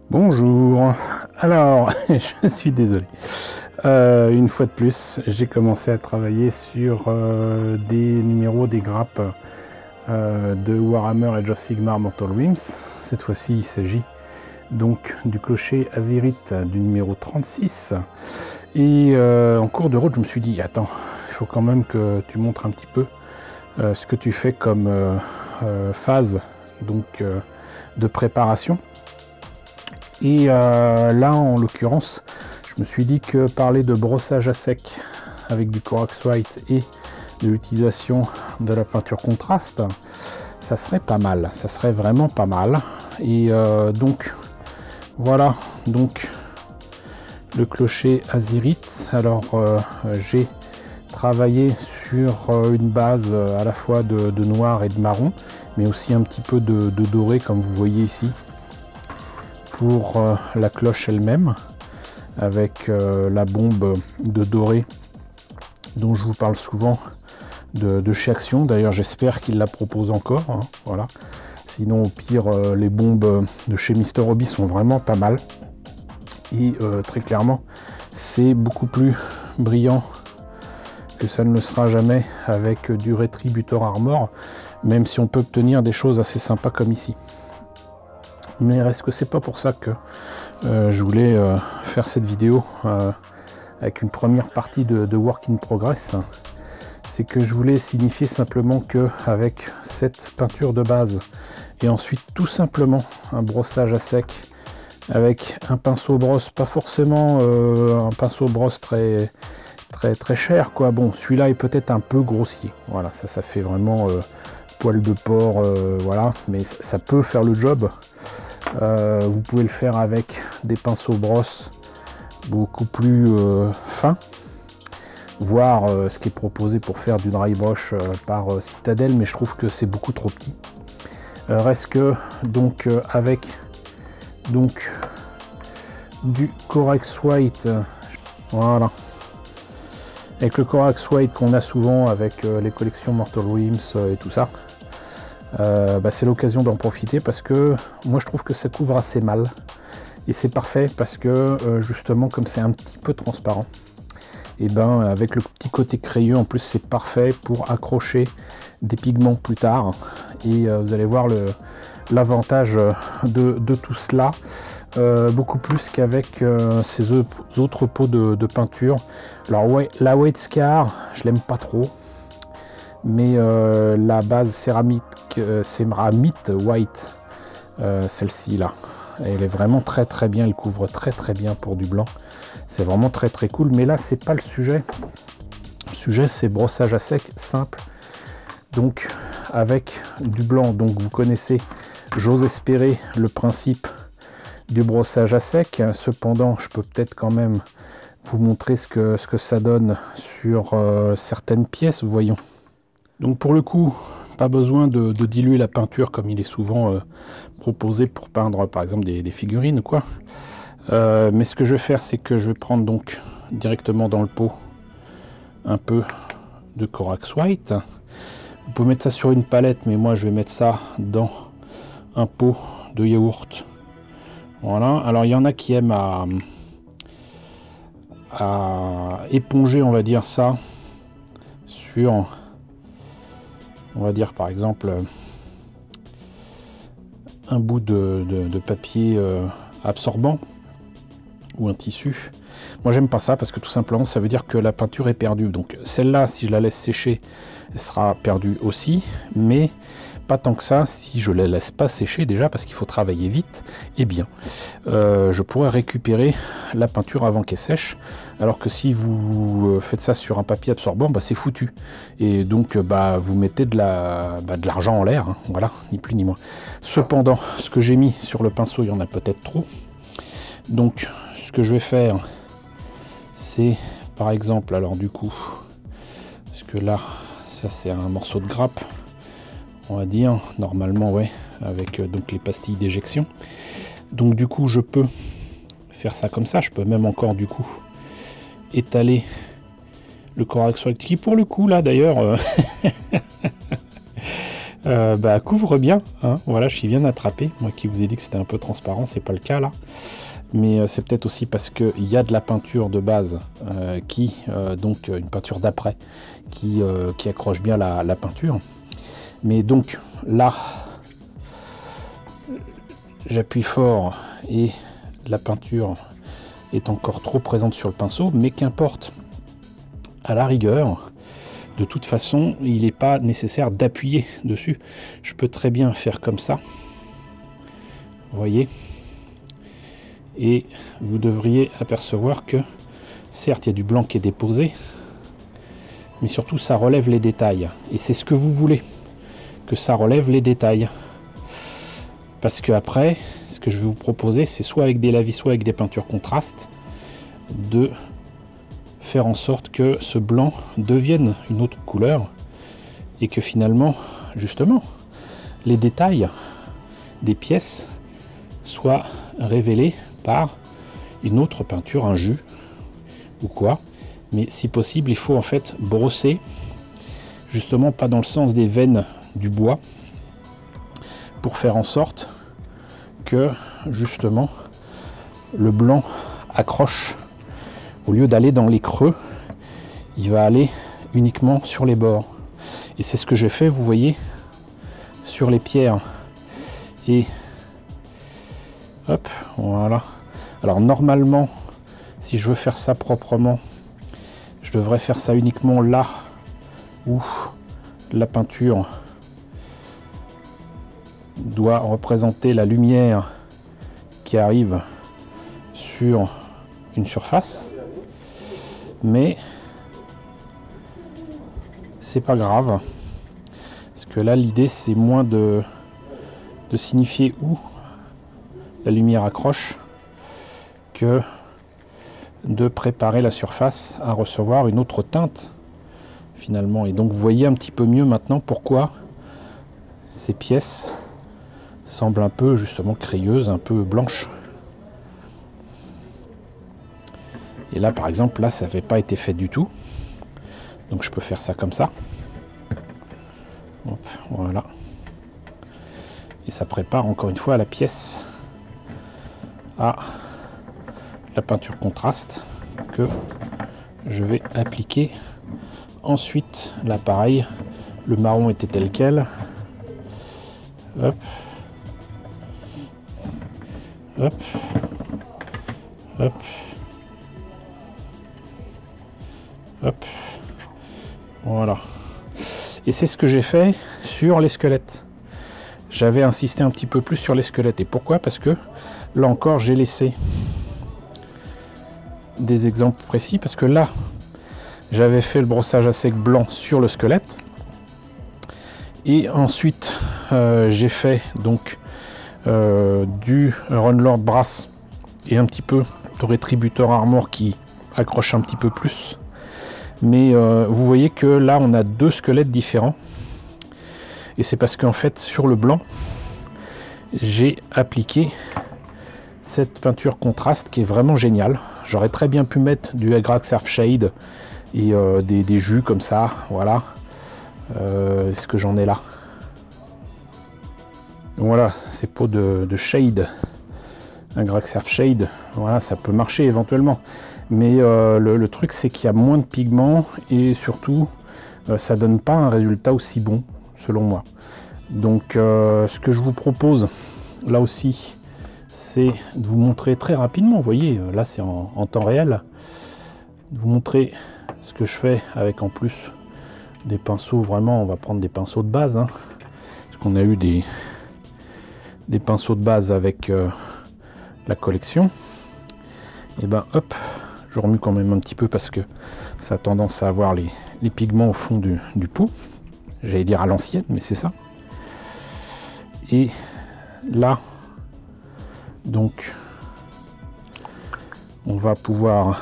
Bonjour, alors je suis désolé, une fois de plus j'ai commencé à travailler sur des numéros, des grappes de Warhammer Age of Sigmar Mortal Realms. Cette fois-ci il s'agit donc du clocher Azyrit du numéro 36 et en cours de route je me suis dit attends, il faut quand même que tu montres un petit peu ce que tu fais comme phase donc de préparation. Et là, en l'occurrence, je me suis dit que parler de brossage à sec avec du Corax White et de l'utilisation de la peinture contraste, ça serait pas mal, ça serait vraiment pas mal. Et donc, voilà, donc le clocher Azyrit. Alors, j'ai travaillé sur une base à la fois de noir et de marron, mais aussi un petit peu de doré, comme vous voyez ici, pour la cloche elle-même, avec la bombe de doré dont je vous parle souvent de chez Action. D'ailleurs j'espère qu'il la propose encore, hein, voilà. Sinon au pire les bombes de chez Mister Hobby sont vraiment pas mal et très clairement c'est beaucoup plus brillant que ça ne le sera jamais avec du Retributor Armor, même si on peut obtenir des choses assez sympas comme ici. Mais reste que c'est pas pour ça que je voulais faire cette vidéo avec une première partie de Work in Progress. C'est que je voulais signifier simplement que avec cette peinture de base et ensuite tout simplement un brossage à sec avec un pinceau brosse, pas forcément un pinceau brosse très cher quoi. Bon, celui-là est peut-être un peu grossier, voilà, ça fait vraiment poil de porc, voilà, mais ça peut faire le job. Vous pouvez le faire avec des pinceaux brosses beaucoup plus fins, voire ce qui est proposé pour faire du dry brush par Citadel, mais je trouve que c'est beaucoup trop petit. Reste que donc avec donc du Corax White, voilà, avec le Corax White qu'on a souvent avec les collections Mortal Realms et tout ça. C'est l'occasion d'en profiter parce que moi je trouve que ça couvre assez mal et c'est parfait parce que justement comme c'est un petit peu transparent, et ben avec le petit côté crayeux en plus c'est parfait pour accrocher des pigments plus tard et vous allez voir l'avantage de tout cela, beaucoup plus qu'avec ces autres pots de peinture. Alors ouais, la White Scar je l'aime pas trop, mais la base céramique white, celle-ci là, elle est vraiment très bien, elle couvre très bien pour du blanc, c'est vraiment très cool. Mais là c'est pas le sujet, le sujet c'est brossage à sec simple, donc avec du blanc. Donc vous connaissez, j'ose espérer, le principe du brossage à sec. Cependant je peux peut-être quand même vous montrer ce que ça donne sur certaines pièces, voyons. Donc pour le coup, pas besoin de diluer la peinture comme il est souvent proposé pour peindre par exemple des figurines quoi. Mais ce que je vais faire, c'est que je vais prendre donc directement dans le pot un peu de Corax White. Vous pouvez mettre ça sur une palette, mais moi je vais mettre ça dans un pot de yaourt. Voilà, alors il y en a qui aiment à éponger, on va dire ça, sur, on va dire par exemple un bout de papier absorbant ou un tissu. Moi j'aime pas ça parce que tout simplement ça veut dire que la peinture est perdue. Donc celle-là, si je la laisse sécher, elle sera perdue aussi, mais pas tant que ça si je la laisse pas sécher, déjà parce qu'il faut travailler vite. Et bien je pourrais récupérer la peinture avant qu'elle sèche, alors que si vous faites ça sur un papier absorbant, c'est foutu, et donc vous mettez de l'argent en l'air, hein, voilà, ni plus ni moins. Cependant, ce que j'ai mis sur le pinceau, il y en a peut-être trop, donc ce que je vais faire, c'est par exemple, alors du coup, parce que là ça c'est un morceau de grappe, on va dire, normalement, ouais, avec donc les pastilles d'éjection. Donc du coup je peux faire ça comme ça, je peux même encore du coup étaler le Corax White, qui pour le coup là d'ailleurs Bah, couvre bien, hein. Voilà, je suis bien attrapé. Moi qui vous ai dit que c'était un peu transparent, c'est pas le cas là. Mais c'est peut-être aussi parce qu'il y a de la peinture de base donc une peinture d'après qui accroche bien la peinture. Mais donc là, j'appuie fort et la peinture est encore trop présente sur le pinceau, mais qu'importe, à la rigueur, de toute façon, il n'est pas nécessaire d'appuyer dessus. Je peux très bien faire comme ça, vous voyez, et vous devriez apercevoir que, certes, il y a du blanc qui est déposé, mais surtout, ça relève les détails. Et c'est ce que vous voulez, que ça relève les détails. Parce que après, ce que je vais vous proposer, c'est soit avec des lavis, soit avec des peintures contrastes, de faire en sorte que ce blanc devienne une autre couleur et que finalement, justement, les détails des pièces soient révélés par une autre peinture, un jus ou quoi. Mais si possible, il faut en fait brosser, justement pas dans le sens des veines du bois, pour faire en sorte que justement le blanc accroche. Au lieu d'aller dans les creux, il va aller uniquement sur les bords. Et c'est ce que j'ai fait, vous voyez, sur les pierres. Et hop, voilà. Alors normalement, si je veux faire ça proprement, je devrais faire ça uniquement là où la peinture doit représenter la lumière qui arrive sur une surface. Mais c'est pas grave, parce que là l'idée c'est moins de signifier où la lumière accroche que de préparer la surface à recevoir une autre teinte finalement. Et donc vous voyez un petit peu mieux maintenant pourquoi ces pièces semblent un peu justement crayeuses, un peu blanches. Et là par exemple, là ça n'avait pas été fait du tout. Donc je peux faire ça comme ça. Hop, voilà. Et ça prépare encore une fois la pièce à la peinture contraste que je vais appliquer ensuite. Là pareil, le marron était tel quel. Hop. Hop. Hop. Hop. Voilà. Et c'est ce que j'ai fait sur les squelettes. J'avais insisté un petit peu plus sur les squelettes. Et pourquoi? Parce que là encore, j'ai laissé des exemples précis. Parce que là, j'avais fait le brossage à sec blanc sur le squelette. Et ensuite, j'ai fait donc du Runelord Brass et un petit peu de Rétributeur Armor qui accroche un petit peu plus. Mais vous voyez que là on a deux squelettes différents et c'est parce qu'en fait sur le blanc j'ai appliqué cette peinture contraste qui est vraiment géniale. J'aurais très bien pu mettre du Agrax Shade et des jus comme ça, voilà. Est-ce que j'en ai là? Voilà, ces pots de shade, Agrax Shade, voilà, ça peut marcher éventuellement. Mais le truc c'est qu'il y a moins de pigments et surtout ça donne pas un résultat aussi bon selon moi. Donc ce que je vous propose là aussi c'est de vous montrer très rapidement, vous voyez là c'est en temps réel, de vous montrer ce que je fais avec en plus des pinceaux. Vraiment on va prendre des pinceaux de base, hein, parce qu'on a eu des pinceaux de base avec la collection. Et ben hop, je remue quand même un petit peu parce que ça a tendance à avoir les pigments au fond du pot. J'allais dire à l'ancienne, mais c'est ça. Et là, donc, on va pouvoir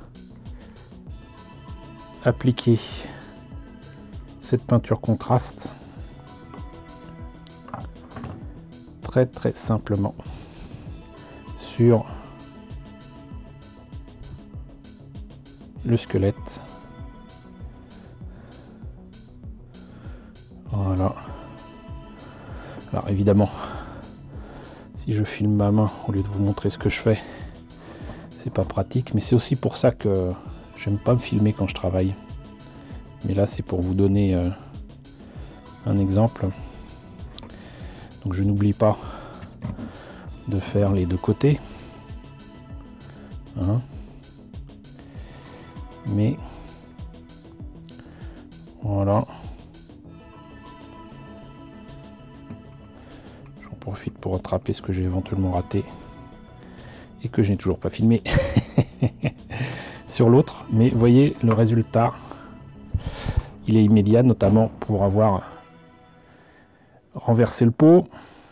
appliquer cette peinture contraste très simplement sur le squelette. Voilà. Alors évidemment, si je filme ma main au lieu de vous montrer ce que je fais, c'est pas pratique, mais c'est aussi pour ça que j'aime pas me filmer quand je travaille. Mais là c'est pour vous donner un exemple. Donc je n'oublie pas de faire les deux côtés. Hein. Mais voilà. J'en profite pour rattraper ce que j'ai éventuellement raté et que je n'ai toujours pas filmé sur l'autre. Mais vous voyez le résultat, il est immédiat, notamment pour avoir renversé le pot.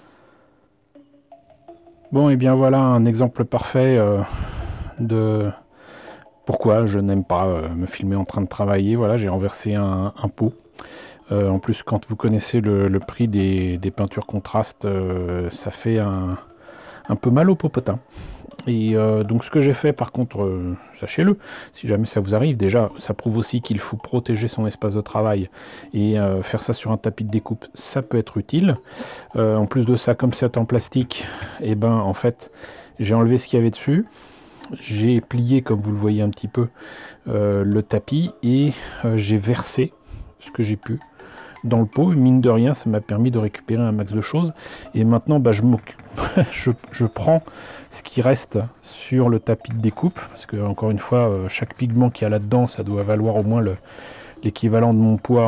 Bon, et bien voilà un exemple parfait de pourquoi je n'aime pas me filmer en train de travailler. Voilà, j'ai renversé un pot. En plus, quand vous connaissez le prix des peintures contrastes, ça fait un peu mal au popotin. Et donc ce que j'ai fait, par contre, sachez-le, si jamais ça vous arrive, déjà, ça prouve aussi qu'il faut protéger son espace de travail. Et faire ça sur un tapis de découpe, ça peut être utile. En plus de ça, comme c'est en plastique, et ben en fait, j'ai enlevé ce qu'il y avait dessus. J'ai plié, comme vous le voyez un petit peu, le tapis et j'ai versé ce que j'ai pu dans le pot. Mine de rien, ça m'a permis de récupérer un max de choses. Et maintenant, bah, je m'occupe, je prends ce qui reste sur le tapis de découpe, parce que encore une fois, chaque pigment qu'il y a là-dedans, ça doit valoir au moins l'équivalent de mon poids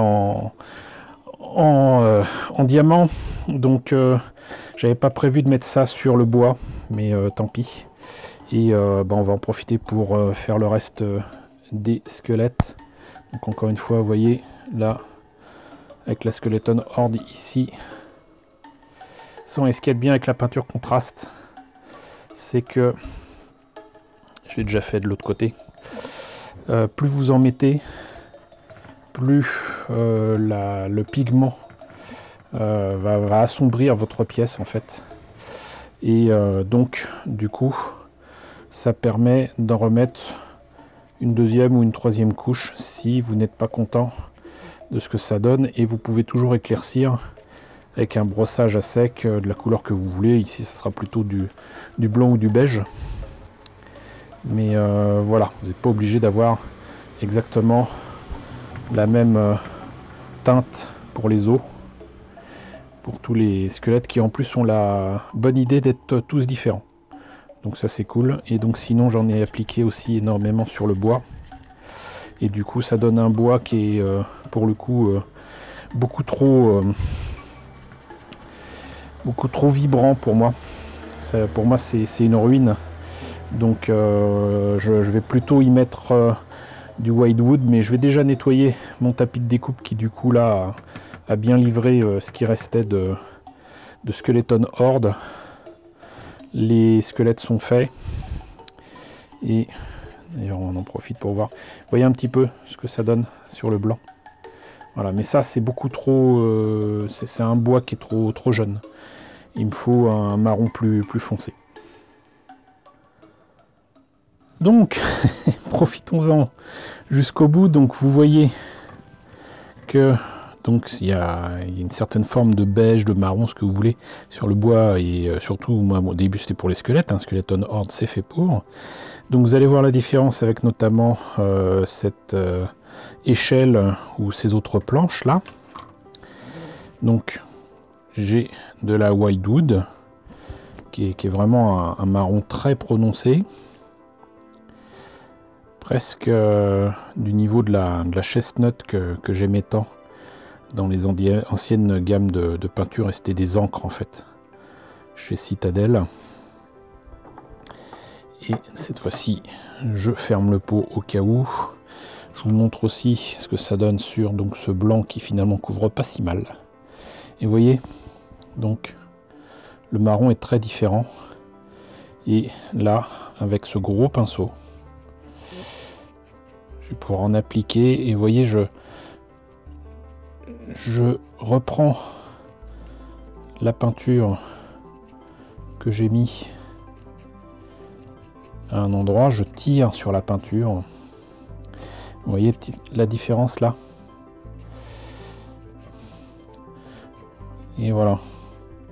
en diamant. Donc, j'avais pas prévu de mettre ça sur le bois, mais tant pis. Et bah, on va en profiter pour faire le reste des squelettes. Donc encore une fois, vous voyez là, avec la Skeleton Horde ici, ce qui est bien avec la peinture contraste, c'est que j'ai déjà fait de l'autre côté. Plus vous en mettez, plus le pigment va assombrir votre pièce en fait. Et donc du coup, ça permet d'en remettre une deuxième ou une troisième couche si vous n'êtes pas content de ce que ça donne, et vous pouvez toujours éclaircir avec un brossage à sec de la couleur que vous voulez. Ici ça sera plutôt du blanc ou du beige, mais voilà, vous n'êtes pas obligé d'avoir exactement la même teinte pour les os, pour tous les squelettes qui en plus ont la bonne idée d'être tous différents. Donc ça c'est cool. Et donc sinon j'en ai appliqué aussi énormément sur le bois. Et du coup ça donne un bois qui est pour le coup beaucoup trop vibrant pour moi. Pour moi c'est une ruine. Donc je vais plutôt y mettre du white wood. Mais je vais déjà nettoyer mon tapis de découpe qui du coup là a bien livré ce qui restait de Skeleton Horde. Les squelettes sont faits. Et d'ailleurs on en profite pour voir. Vous voyez un petit peu ce que ça donne sur le blanc. Voilà, mais ça c'est beaucoup trop... c'est un bois qui est trop jeune. Il me faut un marron plus foncé. Donc, profitons-en jusqu'au bout. Donc vous voyez que donc il y a une certaine forme de beige, de marron, ce que vous voulez, sur le bois. Et surtout, moi au début c'était pour les squelettes. Skeleton Horde c'est fait pour. Donc vous allez voir la différence avec notamment cette échelle ou ces autres planches là. Donc j'ai de la wildwood qui est vraiment un marron très prononcé, presque du niveau de la chestnut que j'aimais tant dans les anciennes gammes de peinture, et c'était des encres en fait chez Citadel. Et cette fois-ci, je ferme le pot au cas où. Je vous montre aussi ce que ça donne sur donc ce blanc qui finalement couvre pas si mal. Et vous voyez, donc le marron est très différent. Et là, avec ce gros pinceau, je vais pouvoir en appliquer. Et vous voyez, je reprends la peinture que j'ai mis à un endroit, je tire sur la peinture. Vous voyez la différence là? Et voilà.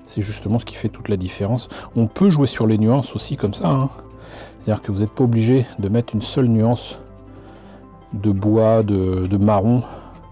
C'est justement ce qui fait toute la différence. On peut jouer sur les nuances aussi comme ça, hein. C'est-à-dire que vous n'êtes pas obligé de mettre une seule nuance de bois, de marron.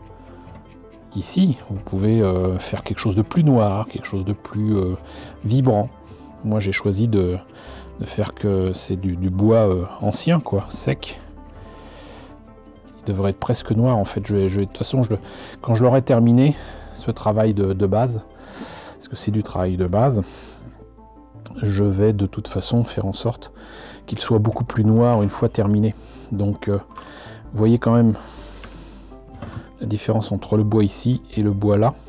Ici, vous pouvez faire quelque chose de plus noir, quelque chose de plus vibrant. Moi, j'ai choisi de faire que c'est du bois ancien, quoi, sec. Il devrait être presque noir, en fait. De toute façon, quand je l'aurai terminé, ce travail de base, parce que c'est du travail de base, je vais de toute façon faire en sorte qu'il soit beaucoup plus noir une fois terminé. Donc, vous voyez quand même la différence entre le bois ici et le bois là.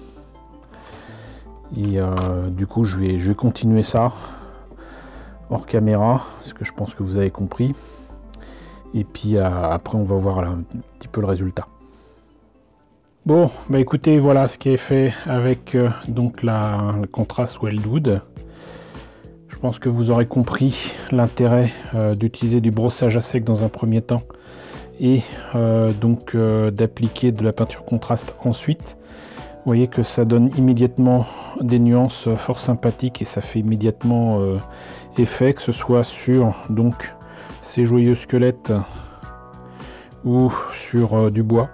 Et du coup, je vais continuer ça hors caméra, parce que je pense que vous avez compris. Et puis après, on va voir là, un petit peu le résultat. Bon, bah écoutez, voilà ce qui est fait avec donc le contraste Wildwood. Je pense que vous aurez compris l'intérêt d'utiliser du brossage à sec dans un premier temps et donc d'appliquer de la peinture contraste ensuite. Vous voyez que ça donne immédiatement des nuances fort sympathiques et ça fait immédiatement effet, que ce soit sur donc ces joyeux squelettes ou sur du bois.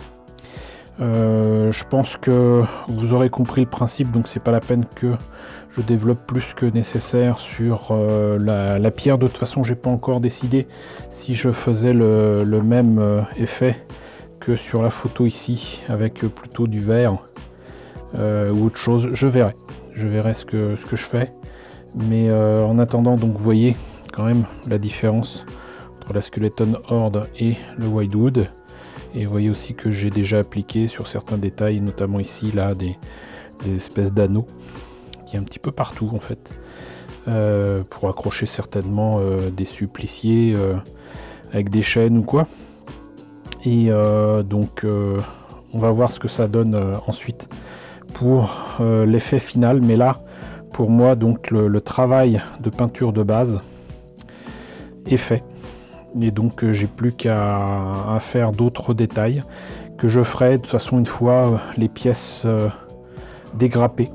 Je pense que vous aurez compris le principe, donc c'est pas la peine que je développe plus que nécessaire sur la pierre. De toute façon, j'ai pas encore décidé si je faisais le même effet que sur la photo ici, avec plutôt du vert ou autre chose. Je verrai ce que je fais, mais en attendant, donc vous voyez quand même la différence entre la Skeleton Horde et le Wildwood. Et vous voyez aussi que j'ai déjà appliqué sur certains détails, notamment ici, là, des espèces d'anneaux, qui est un petit peu partout en fait, pour accrocher certainement des suppliciés avec des chaînes ou quoi. Et donc, on va voir ce que ça donne ensuite pour l'effet final. Mais là, pour moi, donc le travail de peinture de base est fait. Et donc j'ai plus qu'à faire d'autres détails que je ferai de toute façon une fois les pièces dégrappées.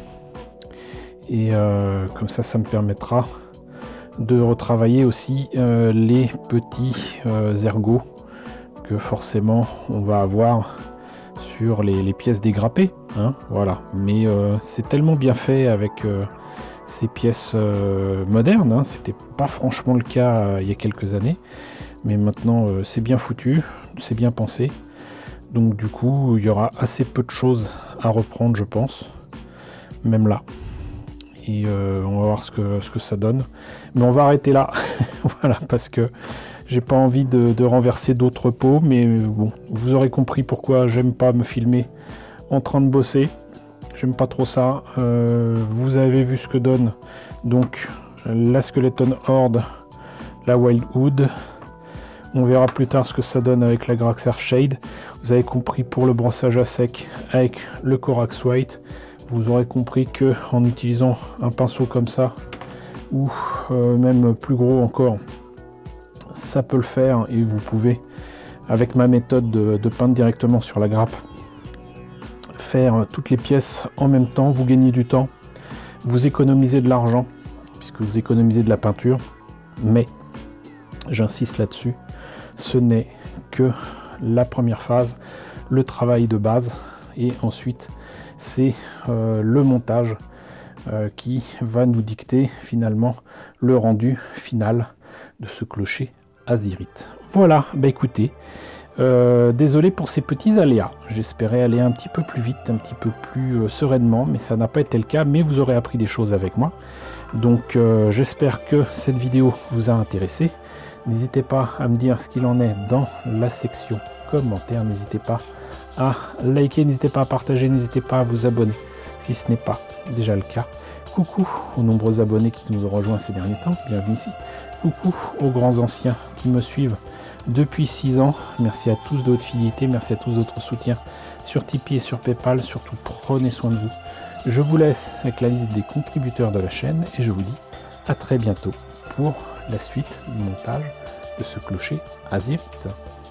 Et comme ça me permettra de retravailler aussi les petits ergots que forcément on va avoir sur les pièces dégrappées, hein, voilà. Mais c'est tellement bien fait avec ces pièces modernes, hein. C'était pas franchement le cas il y a quelques années, mais maintenant c'est bien foutu, c'est bien pensé, donc du coup il y aura assez peu de choses à reprendre, je pense, même là. Et on va voir ce que ça donne, mais on va arrêter là. Voilà, parce que j'ai pas envie de renverser d'autres pots, mais bon, vous aurez compris pourquoi j'aime pas me filmer en train de bosser. J'aime pas trop ça. Vous avez vu ce que donne donc la Skeleton Horde, la Wildwood. On verra plus tard ce que ça donne avec la Grax Earthshade. Vous avez compris pour le brossage à sec avec le Corax White. Vous aurez compris que en utilisant un pinceau comme ça, ou même plus gros encore, ça peut le faire. Et vous pouvez, avec ma méthode de peindre directement sur la grappe, faire toutes les pièces en même temps. Vous gagnez du temps, vous économisez de l'argent puisque vous économisez de la peinture, mais j'insiste là-dessus, ce n'est que la première phase, le travail de base, et ensuite c'est le montage qui va nous dicter finalement le rendu final de ce clocher azérite. Voilà, bah écoutez, désolé pour ces petits aléas, j'espérais aller un petit peu plus vite, un petit peu plus sereinement, mais ça n'a pas été le cas, mais vous aurez appris des choses avec moi. Donc j'espère que cette vidéo vous a intéressé. N'hésitez pas à me dire ce qu'il en est dans la section commentaires, n'hésitez pas à liker, n'hésitez pas à partager, n'hésitez pas à vous abonner si ce n'est pas déjà le cas. Coucou aux nombreux abonnés qui nous ont rejoints ces derniers temps, bienvenue ici. Coucou aux grands anciens qui me suivent depuis 6 ans. Merci à tous de votre fidélité, merci à tous de votre soutien sur Tipeee et sur Paypal. Surtout, prenez soin de vous. Je vous laisse avec la liste des contributeurs de la chaîne et je vous dis à très bientôt pour la suite du montage de ce clocher azérite.